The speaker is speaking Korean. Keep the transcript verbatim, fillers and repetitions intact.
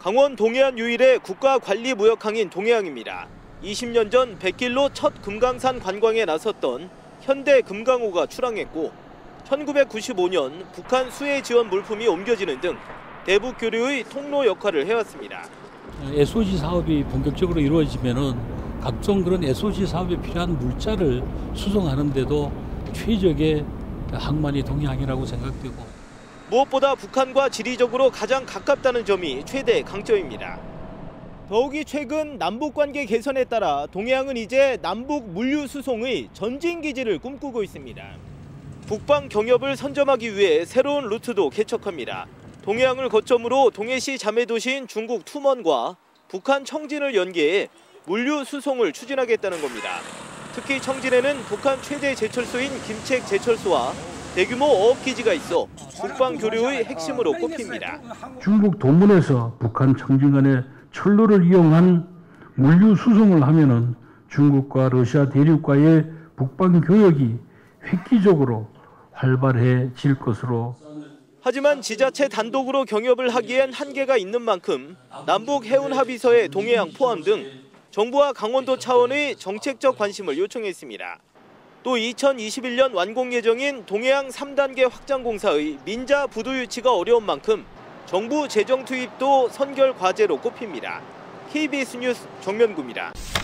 강원 동해안 유일의 국가관리무역항인 동해항입니다. 이십 년 전 백길로 첫 금강산 관광에 나섰던 현대금강호가 출항했고 천구백구십오 년 북한 수해 지원 물품이 옮겨지는 등 대북 교류의 통로 역할을 해왔습니다. 에스오지 사업이 본격적으로 이루어지면은 각종 그런 에스오지 사업에 필요한 물자를 수송하는 데도 최적의 항만이 동해항이라고 생각되고, 무엇보다 북한과 지리적으로 가장 가깝다는 점이 최대 강점입니다. 더욱이 최근 남북관계 개선에 따라 동해항은 이제 남북 물류 수송의 전진기지를 꿈꾸고 있습니다. 북방 경협을 선점하기 위해 새로운 루트도 개척합니다. 동해항을 거점으로 동해시 자매도시인 중국 투먼과 북한 청진을 연계해 물류 수송을 추진하겠다는 겁니다. 특히 청진에는 북한 최대 제철소인 김책 제철소와 대규모 어업기지가 있어 북방 교류의 핵심으로 꼽힙니다. 중국 동문에서 북한 청진 간의 철로를 이용한 물류 수송을 하면은 중국과 러시아 대륙과의 북방 교역이 획기적으로 활발해질 것으로. 하지만 지자체 단독으로 경협을 하기엔 한계가 있는 만큼 남북 해운 합의서의 동해항 포함 등 정부와 강원도 차원의 정책적 관심을 요청했습니다. 또 이천이십일 년 완공 예정인 동해항 삼 단계 확장 공사의 민자 부두 유치가 어려운 만큼 정부 재정 투입도 선결 과제로 꼽힙니다. 케이비에스 뉴스 정면구입니다.